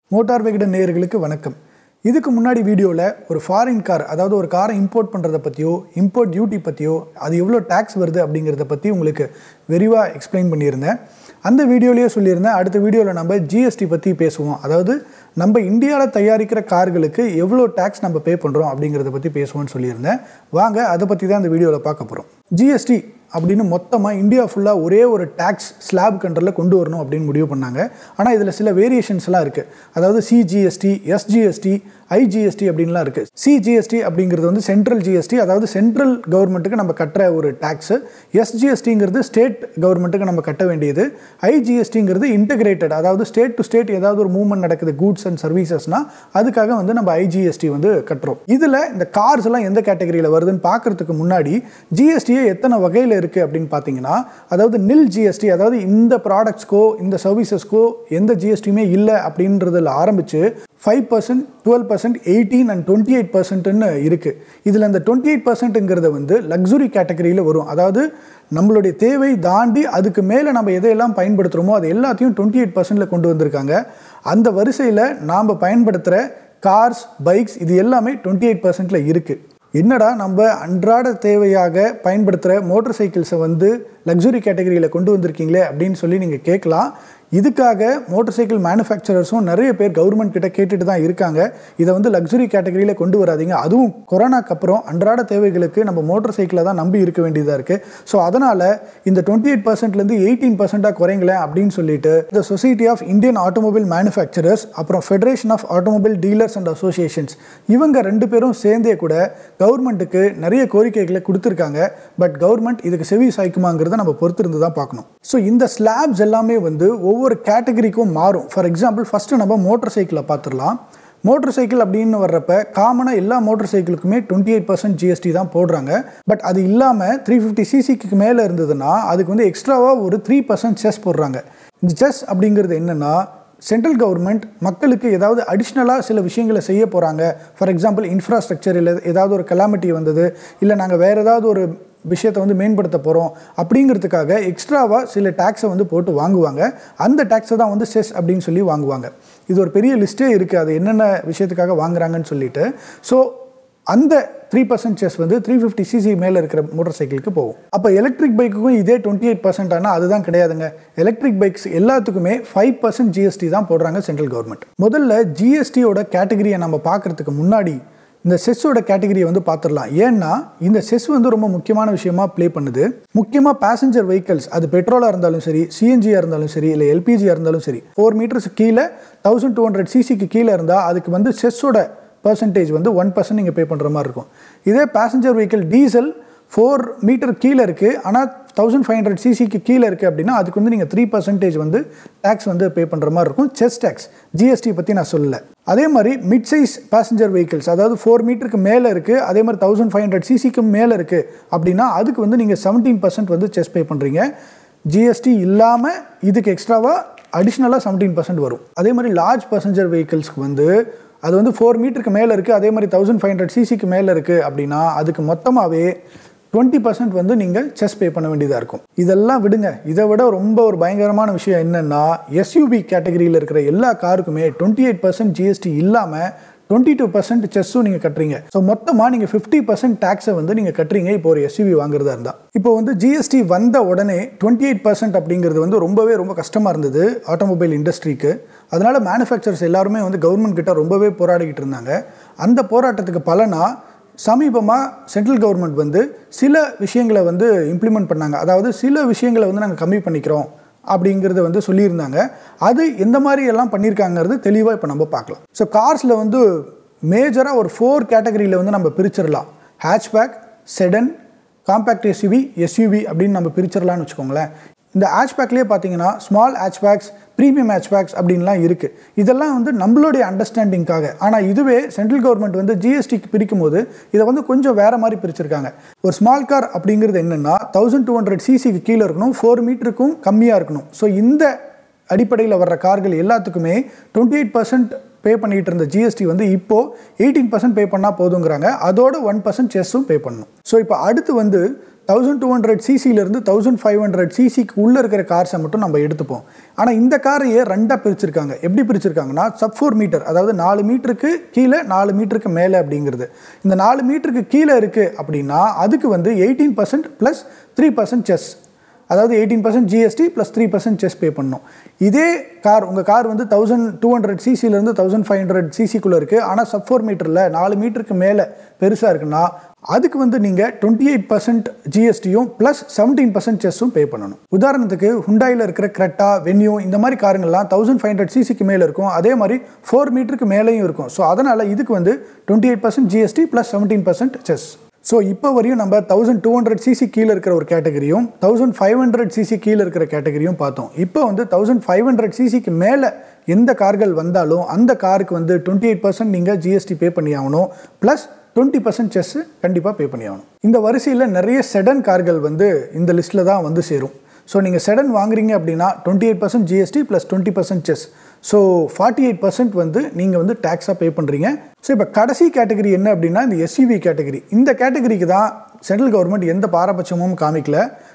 Motor Vikatan நேயர்களுக்கு வணக்கம். இதுக்கு முன்னாடி வீடியோவில் ஒரு ஃபாரின் கார், அதாவது ஒரு காரை இம்போர்ட் பண்ணுறதை பற்றியோ, இம்போர்ட் டியூட்டி பற்றியோ, அது எவ்வளோ டேக்ஸ் வருது அப்படிங்கிறத பற்றி உங்களுக்கு விரிவாக எக்ஸ்பிளைன் பண்ணியிருந்தேன். அந்த வீடியோலேயே சொல்லியிருந்தேன், அடுத்த வீடியோவில் நம்ம GST பற்றி பேசுவோம். அதாவது நம்ம இந்தியாவில் தயாரிக்கிற கார்களுக்கு எவ்வளோ டேக்ஸ் நம்ம பே பண்ணுறோம் அப்படிங்கிறத பற்றி பேசுவோம்னு சொல்லியிருந்தேன். வாங்க அதை பற்றி தான் இந்த வீடியோவில் பார்க்க போகிறோம். GST அப்படின்னு மொத்தமாக இந்தியா ஃபுல்லாக ஒரே ஒரு டேக்ஸ் ஸ்லாப் கண்ட்ரோலில் கொண்டு வரணும் அப்படின்னு முடிவு பண்ணாங்க. ஆனால் இதில் சில வேரியேஷன்ஸ்லாம் இருக்குது. அதாவது CGST, SGST, IGST அப்படின்லாம் இருக்குது. CGST அப்படிங்கிறது வந்து சென்ட்ரல் GST, அதாவது சென்ட்ரல் கவர்மெண்ட்டுக்கு நம்ம கட்டுற ஒரு டேக்ஸு. SGSTங்கிறது ஸ்டேட் கவர்மெண்ட்டுக்கு நம்ம கட்ட வேண்டியது. IGSTங்கிறது இன்டகிரேட்டட், அதாவது ஸ்டேட் டு ஸ்டேட் ஏதாவது ஒரு மூவ்மெண்ட் நடக்குது கூட்ஸ் அண்ட் சர்வீசஸ்னால் அதுக்காக வந்து நம்ம IGST வந்து கட்டுறோம். இதில் இந்த கார்ஸ் எல்லாம் எந்த கேட்டகரியில் வருதுன்னு பார்க்குறதுக்கு முன்னாடி GSTயை எத்தனை வகையில் இருக்குது அப்படின்னு பார்த்தீங்கன்னா, அதாவது நில் GST, அதாவது இந்த ப்ராடக்ட்ஸ்க்கோ இந்த சர்வீசஸ்க்கோ எந்த GSTயுமே இல்லை அப்படின்றதில் ஆரம்பித்து 5%, 12%, 18% and 28% இருக்குது. இதில் இந்த 28%ங்கிறத வந்து லக்ஸுரி கேட்டகரியில் வரும். அதாவது நம்மளுடைய தேவை தாண்டி அதுக்கு மேலே நம்ம எதையெல்லாம் பயன்படுத்துகிறோமோ அது எல்லாத்தையும் 28%ல் கொண்டு வந்திருக்காங்க. அந்த வரிசையில் நாம் பயன்படுத்துகிற கார்ஸ், பைக்ஸ் இது எல்லாமே 28%ல் இருக்குது. என்னடா நம்ம அன்றாட தேவையாக பயன்படுத்துகிற மோட்டர் சைக்கிள்ஸை வந்து லக்ஸுரி கேட்டகரியில் கொண்டு வந்திருக்கீங்களே அப்படின்னு சொல்லி நீங்கள் கேட்கலாம். இதுக்காக மோட்டர் சைக்கிள் மேனுஃபேக்சரர்ஸும் நிறைய பேர் கவர்மெண்ட் கிட்ட கேட்டுட்டு தான் இருக்காங்க. இதை வந்து லக்ஸுரி கேட்டகரியில் கொண்டு வராதிங்க, அதுவும் கொரோனாக்கு அப்புறம் அன்றாட தேவைகளுக்கு நம்ம மோட்டர் சைக்கிளை தான் நம்பி இருக்க வேண்டியதாக இருக்குது. ஸோ அதனால் இந்த 28%லேருந்து 18% குறைங்களேன் அப்படின்னு சொல்லிட்டு the Society of Indian Automobile Manufacturers, அப்புறம் Federation of Automobile Dealers and Associations, இவங்க ரெண்டு பேரும் சேர்ந்தே கூட கவர்மெண்ட்டுக்கு நிறைய கோரிக்கைகளை கொடுத்துருக்காங்க. பட் கவர்மெண்ட் இதுக்கு செவி சாய்க்குமாங்கிறத நம்ம பொறுத்திருந்து தான் பார்க்கணும். ஸோ இந்த ஸ்லாப்ஸ் எல்லாமே வந்து ஒவ்வொரு கேட்டகரிக்கும் மாறும். ஃபார் எக்ஸாம்பிள் ஃபஸ்ட்டு நம்ம மோட்டர் சைக்கிளை பார்த்துடலாம். மோட்டர் சைக்கிள் அப்படின்னு வர்றப்ப காமனாக எல்லா மோட்டர் சைக்கிளுக்குமே 28% GST தான் போடுறாங்க. பட் அது இல்லாமல் 350cc மேலே இருந்ததுன்னா அதுக்கு வந்து எக்ஸ்ட்ராவாக ஒரு 3% செஸ் போடுறாங்க. இந்த செஸ் அப்படிங்கிறது என்னென்னா, சென்ட்ரல் கவர்மெண்ட் மக்களுக்கு ஏதாவது அடிஷ்னலாக சில விஷயங்களை செய்ய போகிறாங்க. ஃபார் எக்ஸாம்பிள் இன்ஃப்ராஸ்ட்ரக்சர், இல்லை ஏதாவது ஒரு கலாமிட்டி வந்தது, இல்லை நாங்கள் வேறு ஏதாவது ஒரு விஷயத்தை வந்து மேம்படுத்த போகிறோம் அப்படிங்கிறதுக்காக எக்ஸ்ட்ராவாக சில டேக்ஸை வந்து போட்டு வாங்குவாங்க. அந்த டேக்ஸை தான் வந்து செஸ் அப்படின்னு சொல்லி வாங்குவாங்க. இது ஒரு பெரிய லிஸ்ட்டே இருக்குது, அது என்னென்ன விஷயத்துக்காக வாங்குறாங்கன்னு சொல்லிட்டு. ஸோ அந்த 3% செஸ் வந்து 350cc மேலே இருக்கிற மோட்டர் சைக்கிளுக்கு போகும். அப்போ எலக்ட்ரிக் பைக்குக்கும் இதே 28% ஆனால் அதுதான் கிடையாதுங்க. எலக்ட்ரிக் பைக்ஸ் எல்லாத்துக்குமே 5% GST தான் போடுறாங்க சென்ட்ரல் கவர்மெண்ட். முதல்ல GSTயோட கேட்டகரியை நம்ம பார்க்குறதுக்கு முன்னாடி இந்த செஸ்ஸோட கேட்டகரியை வந்து பார்த்துடலாம். ஏன்னா இந்த செஸ் வந்து ரொம்ப முக்கியமான விஷயமா ப்ளே பண்ணுது. முக்கியமாக பேசஞ்சர் வெஹிக்கல்ஸ், அது பெட்ரோலாக இருந்தாலும் சரி, CNGயாக இருந்தாலும் சரி, இல்லை LPGயாக இருந்தாலும் சரி, 4 மீட்டர்ஸ் கீழே 1200cc கீழே இருந்தால் அதுக்கு வந்து செஸ்ஸோட பர்சன்டேஜ் வந்து 1% நீங்கள் பே பண்ணுற மாதிரி இருக்கும். இதே பேசஞ்சர் வெஹிக்கிள் டீசல் 4 மீட்டர் கீழே இருக்குது, ஆனால் 1500cc கீழே இருக்குது அப்படின்னா அதுக்கு வந்து நீங்கள் 3% வந்து டேக்ஸ் வந்து பே பண்ணுற மாதிரி இருக்கும். செஸ் டேக்ஸ், GST பற்றி நான் சொல்லலை. அதே மாதிரி மிட் சைஸ் பேசஞ்சர் வெஹிக்கிள்ஸ், அதாவது 4 மீட்டருக்கு மேலே இருக்குது, அதே மாதிரி 1500cc மேலே இருக்குது அப்படின்னா அதுக்கு வந்து நீங்கள் 17% வந்து செஸ் பே பண்ணுறீங்க. GST இல்லாமல் இதுக்கு எக்ஸ்ட்ராவாக அடிஷ்னலாக 17% வரும். அதே மாதிரி லார்ஜ் பேசஞ்சர் வெஹிக்கிள்ஸ்க்கு வந்து அது வந்து 4 மீட்டருக்கு மேலே இருக்குது, அதே மாதிரி 1500cc மேலே இருக்குது அப்படின்னா அதுக்கு மொத்தமாகவே 20% வந்து நீங்கள் செஸ் பே பண்ண வேண்டியதாக இருக்கும். இதெல்லாம் விடுங்க, இதை விட ரொம்ப ஒரு பயங்கரமான விஷயம் என்னென்னா, SUV கேட்டகரியில் இருக்கிற எல்லா காருக்குமே 28% GST இல்லாமல் 22% செஸ்ஸும் நீங்கள் கட்டுறீங்க. ஸோ மொத்தமாக நீங்கள் 50% டேக்ஸை வந்து நீங்கள் கட்டுறீங்க இப்போ ஒரு SUV வாங்குறதா இருந்தால். இப்போ வந்து GST வந்த உடனே 28% அப்படிங்கிறது வந்து ரொம்ப கஷ்டமாக இருந்தது ஆட்டோமொபைல் இண்டஸ்ட்ரிக்கு. அதனால் மேனுஃபேக்சரர்ஸ் எல்லாருமே வந்து கவர்மெண்ட் கிட்ட ரொம்பவே போராடிக்கிட்டு இருந்தாங்க. அந்த போராட்டத்துக்கு பலனாக சமீபமாக சென்ட்ரல் கவர்மெண்ட் வந்து சில விஷயங்களை வந்து இம்ப்ளிமெண்ட் பண்ணாங்க. அதாவது சில விஷயங்களை வந்து நாங்கள் கம்மி பண்ணிக்கிறோம் அப்படிங்கிறத வந்து சொல்லியிருந்தாங்க. அது எந்த மாதிரி எல்லாம் பண்ணியிருக்காங்கிறது தெளிவாக இப்போ நம்ம பார்க்கலாம். ஸோ கார்ஸில் வந்து மேஜராக ஒரு 4 கேட்டகரியில் வந்து நம்ம பிரிச்சிடலாம். ஹேட்ச்பேக், செடன், காம்பேக்ட் SUV அப்படின்னு நம்ம பிரிச்சிடலான்னு வச்சுக்கோங்களேன். இந்த ஹேட்ச்பேக்லேயே பார்த்தீங்கன்னா ஸ்மால் ஹேட்ச்பேக்ஸ், ப்ரீமியம் ஹேட்ச்பேக்ஸ் அப்படின்லாம் இருக்குது. இதெல்லாம் வந்து நம்மளுடைய அண்டர்ஸ்டாண்டிங்காக. ஆனால் இதுவே சென்ட்ரல் கவர்மெண்ட் வந்து GSTக்கு பிரிக்கும் போது இதை வந்து கொஞ்சம் வேறு மாதிரி பிரிச்சிருக்காங்க. ஒரு ஸ்மால் கார் அப்படிங்கிறது என்னென்னா 1200cc கீழே இருக்கணும், 4 மீட்டருக்கும் கம்மியாக இருக்கணும். ஸோ இந்த அடிப்படையில் வர்ற கார்கள் எல்லாத்துக்குமே 28% பே பண்ணிகிட்டு இருந்த GST வந்து இப்போது 18% பே பண்ணால் போதுங்கிறாங்க. அதோட 1% செஸ்ஸும் பே பண்ணணும். ஸோ இப்போ அடுத்து வந்து 1200 சிசிலேருந்து 1500 சிசிக்கு உள்ளே இருக்கிற கார்ஸை மட்டும் நம்ம எடுத்துப்போம். ஆனால் இந்த காரையே ரெண்டாக பிரிச்சிருக்காங்க. எப்படி பிரிச்சிருக்காங்கன்னா சப் 4 மீட்டர், அதாவது 4 மீட்டருக்கு கீழே 4 மீட்டருக்கு மேலே அப்படிங்கிறது. இந்த 4 மீட்டருக்கு கீழே இருக்குது அப்படின்னா அதுக்கு வந்து 18% ப்ளஸ் 3% செஸ், அதாவது 18% GST ப்ளஸ் 3% செஸ் பே பண்ணணும். இதே கார், உங்கள் கார் வந்து 1200 சிசிலேருந்து 1500 சிசிக்குள்ளே இருக்குது, ஆனால் சப் 4 மீட்டரில் 4 மீட்டருக்கு மேலே பெருசாக இருக்குன்னா அதுக்கு வந்து நீங்கள் 28% GSTயும் ப்ளஸ் 17% செஸ்ஸும் பே பண்ணணும். உதாரணத்துக்கு ஹுண்டாயில் இருக்கிற கிரெட்டா, வென்யூ இந்த மாதிரி காருங்கள்லாம் 1500 சிசிக்கு மேலே இருக்கும், அதே மாதிரி 4 மீட்டருக்கு மேலேயும் இருக்கும். ஸோ அதனால் இதுக்கு வந்து 28% GST ப்ளஸ் 17% செஸ். ஸோ இப்போ வரையும் நம்ம 1200 சிசி கீழே இருக்கிற ஒரு கேட்டகரியும் 1500 சிசி கீழே இருக்கிற கேட்டகரியும் பார்த்தோம். இப்போ வந்து 1500 சிசிக்கு மேலே எந்த கார்கள் வந்தாலும் அந்த காருக்கு வந்து 28% நீங்கள் GST பே பண்ணி ஆகணும், ப்ளஸ் 20% செஸ் கண்டிப்பாக பே பண்ணி ஆகணும். இந்த வரிசையில் நிறைய செடன் கார்கள் வந்து இந்த லிஸ்ட்டில் தான் வந்து சேரும். ஸோ நீங்கள் செடன் வாங்குறீங்க அப்படின்னா 28% GST ப்ளஸ் 20% செஸ், ஸோ 48% வந்து நீங்கள் வந்து டேக்ஸாக பே பண்ணுறீங்க. ஸோ இப்போ கடைசி கேட்டகரி என்ன அப்படின்னா இந்த SUV கேட்டகரி. இந்த கேட்டகரிக்கு தான் சென்ட்ரல் கவர்மெண்ட் எந்த பாரபட்சமும் காமிக்கல.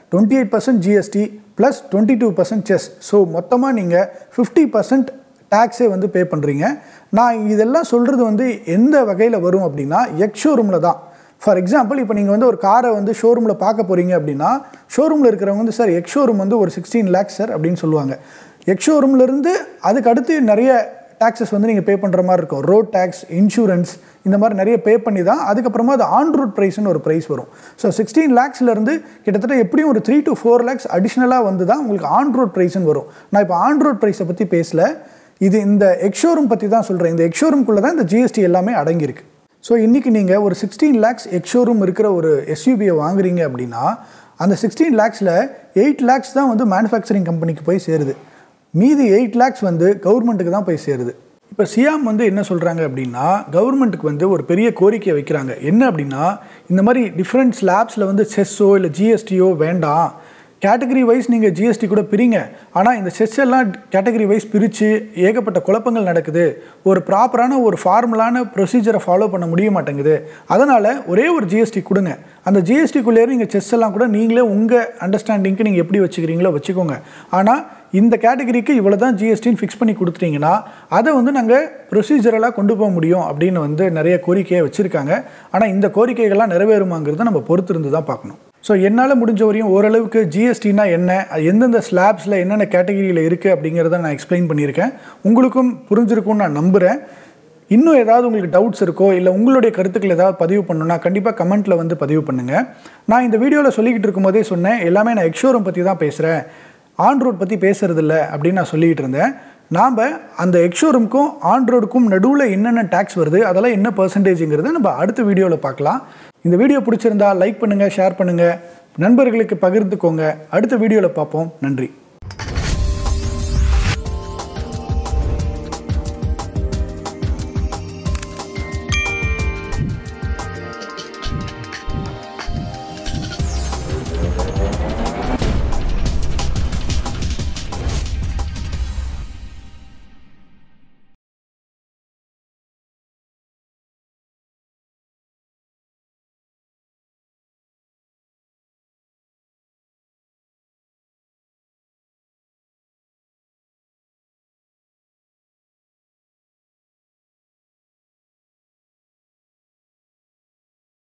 28% GST ப்ளஸ் 22% செஸ், ஸோ மொத்தமாக நீங்கள் 50% டேக்ஸே வந்து பே பண்ணுறீங்க. நான் இதெல்லாம் சொல்கிறது வந்து எந்த வகையில் வரும் அப்படின்னா எக்ஸ்ஷோரூமில் தான். ஃபார் எக்ஸாம்பிள் இப்போ நீங்கள் வந்து ஒரு காரை வந்து ஷோரூமில் பார்க்க போகிறீங்க அப்படின்னா ஷோரூமில் இருக்கிறவங்க வந்து சார் எக்ஸ்ஷோரூம் வந்து ஒரு 16 lakhs சார் அப்படின்னு சொல்லுவாங்க. எக்ஸ்ஷோரூம்லேருந்து அதுக்கு அடுத்து நிறைய டேக்ஸஸ் வந்து நீங்கள் பே பண்ணுற மாதிரி இருக்கும். ரோட் டேக்ஸ், இன்சூரன்ஸ், இந்த மாதிரி நிறைய பே பண்ணி தான் அதுக்கப்புறமா அது ஆன் ரோட் ப்ரைஸ்னு ஒரு ப்ரைஸ் வரும். ஸோ 16 lakhsலேருந்து கிட்டத்தட்ட எப்படியும் ஒரு 3 to 4 lakhs அடிஷ்னலாக வந்து தான் உங்களுக்கு ஆன் ரோட் ப்ரைஸ்னு வரும். நான் இப்போ ஆன் ரோட் ப்ரைஸை பற்றி பேசல, இது இந்த எக்ஸ்ஷோரூம் பற்றி தான் சொல்கிறேன். இந்த எக்ஸ்ஷோரூம்குள்ளே தான் இந்த GST எல்லாமே அடங்கியிருக்கு. ஸோ இன்றைக்கி நீங்கள் ஒரு 16 lakhs எக்ஸ்ஷோரூம் இருக்கிற ஒரு SUVயை வாங்குறீங்க அப்படின்னா அந்த 16 lakhsல 8 lakhs தான் வந்து மேனுஃபேக்சரிங் கம்பெனிக்கு போய் சேருது, மீதி 8 lakhs வந்து கவர்மெண்ட்டுக்கு தான் போய் சேருது. இப்போ சியாம் வந்து என்ன சொல்கிறாங்க அப்படின்னா கவர்மெண்ட்டுக்கு வந்து ஒரு பெரிய கோரிக்கையை வைக்கிறாங்க. என்ன அப்படின்னா இந்த மாதிரி டிஃப்ரெண்ட் ஸ்லாப்ஸில் வந்து செஸ்ஸோ இல்லை GSTயோ வேண்டாம், கேட்டகரி வைஸ் நீங்கள் GST கூட பிரிங்க, ஆனால் இந்த செஸ் எல்லாம் கேட்டகரி வைஸ் பிரித்து ஏகப்பட்ட குழப்பங்கள் நடக்குது, ஒரு ப்ராப்பரான ஒரு ஃபார்முலான ப்ரொசீஜரை ஃபாலோ பண்ண முடிய மாட்டேங்குது, அதனால் ஒரே ஒரு GST கொடுங்க, அந்த GSTக்குள்ளேயே நீங்கள் செஸ் எல்லாம் கூட நீங்களே உங்கள் அண்டர்ஸ்டாண்டிங்க்கு நீங்கள் எப்படி வச்சுக்கிறீங்களோ வச்சுக்கோங்க, ஆனால் இந்த கேட்டகரிக்கு இவ்வளோ தான் GSTன்னு ஃபிக்ஸ் பண்ணி கொடுத்துட்டீங்கன்னா அதை வந்து நாங்கள் ப்ரொசீஜரெல்லாம் கொண்டு போக முடியும் அப்படின்னு வந்து நிறைய கோரிக்கையை வச்சுருக்காங்க. ஆனால் இந்த கோரிக்கைகள்லாம் நிறைவேறுமாங்கிறத நம்ம பொறுத்திருந்து தான் பார்க்கணும். ஸோ என்னால் முடிஞ்ச வரையும் ஓரளவுக்கு GSTனா என்ன, அது எந்தெந்த ஸ்லாப்ஸில் என்னென்ன கேட்டகரியில் இருக்குது அப்படிங்கிறத நான் எக்ஸ்பிளைன் பண்ணியிருக்கேன். உங்களுக்கும் புரிஞ்சிருக்கும்னு நான் நம்புகிறேன். இன்னும் ஏதாவது உங்களுக்கு டவுட்ஸ் இருக்கோ இல்லை உங்களுடைய கருத்துக்கள் ஏதாவது பதிவு பண்ணணும்னா கண்டிப்பாக கமெண்ட்டில் வந்து பதிவு பண்ணுங்கள். நான் இந்த வீடியோவில் சொல்லிக்கிட்டு இருக்கும்போதே சொன்னேன் எல்லாமே நான் எக்ஸ்ஷோரூம் பற்றி தான் பேசுகிறேன், ஆன் ரோட் பற்றி பேசுகிறதில்ல அப்படின்னு நான் சொல்லிக்கிட்டு இருந்தேன். நாம் அந்த எக்ஸ்ஷோரூமுக்கும் ஆன் ரோடுக்கும் நடுவில் என்னென்ன டேக்ஸ் வருது அதெல்லாம் என்ன பர்சன்டேஜுங்கிறத நம்ம அடுத்த வீடியோவில் பார்க்கலாம். இந்த வீடியோ பிடிச்சிருந்தா லைக் பண்ணுங்கள், ஷேர் பண்ணுங்கள், நண்பர்களுக்கு பகிர்ந்துக்கோங்க. அடுத்த வீடியோவில் பார்ப்போம். நன்றி.